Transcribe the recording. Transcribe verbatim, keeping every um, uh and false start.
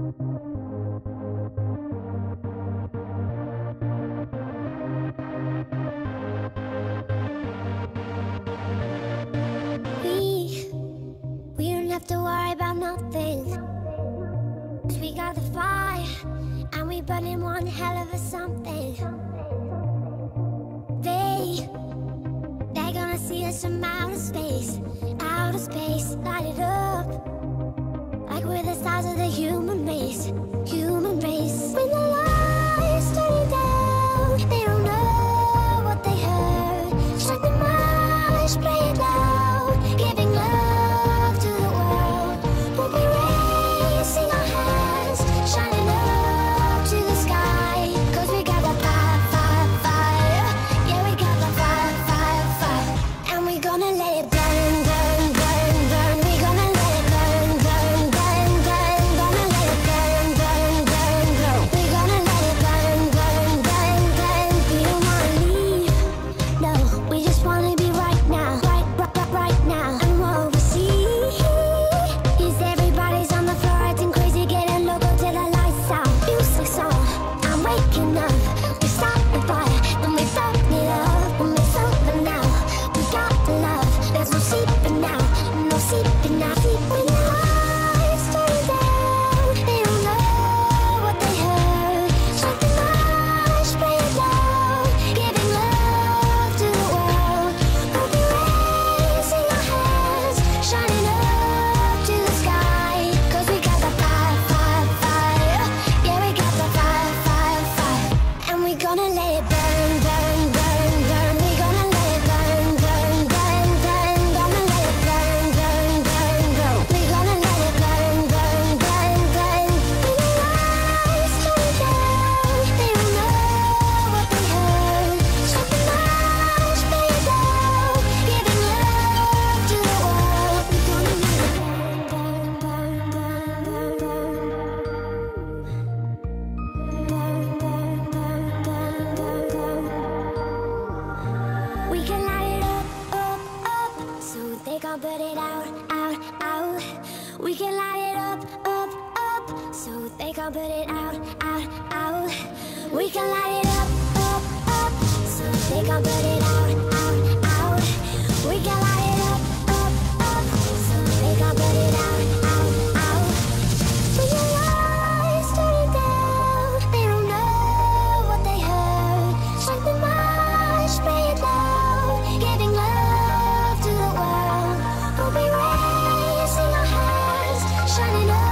We, we don't have to worry about nothing. 'Cause we got the fire, and we burning one hell of a something. They, they're gonna see us from outer space, outer space, light it up. Like we're the stars of the human race, human race. When the lights turn down, they don't know what they heard. Strike the march, play it loud, giving love to the world. We'll be raising our hands, shining up to the sky. 'Cause we got the fire, fire, fire. Yeah, we got the fire, fire, fire. And we gonna let it burn, burn, burn, burn. We gonna let it burn, burn, burn, burn. Gonna let it burn, burn, burn, burn. We gonna let it burn, burn, burn, burn. We don't wanna leave, no. We just wanna be right now, right, right, right, right now. And what we see is everybody's on the floor acting crazy, getting loco till the lights out. Music's on, I'm waking up. We start the fire, then we burn it up. When it's over now, we got the love. There's no sleeping now, no sleeping now. When the lights turn down, they don't know what they heard. Strike the march, play it loud, giving love to the world. We'll be raising our hands, shining up to the sky. 'Cause we got the fire, fire, fire. Yeah, we got the fire, fire, fire. And we gonna let it burn, burn, burn, burn. We gonna let it burn, burn, burn, burn. Gonna let it burn, burn, burn, burn. We gonna let it burn, burn, burn, burn. When the lights turn down, they don't know what they heard. Strike the march, play it loud, giving love to the world. We gonna let it burn, burn, burn, burn, burn, burn. We can light it up, up, up, so they can't put it out, out, out. We can light it up, up, up, so they can't put it out, out, out. We can light it up, up, up, so they can't put it out, out, out. We can light it up, up, up, so they can't put it out, out, out. When the lights turn down, they don't know what they heard. Strike the march, play it loud, giving love to the world. We'll be raising our hands, shining up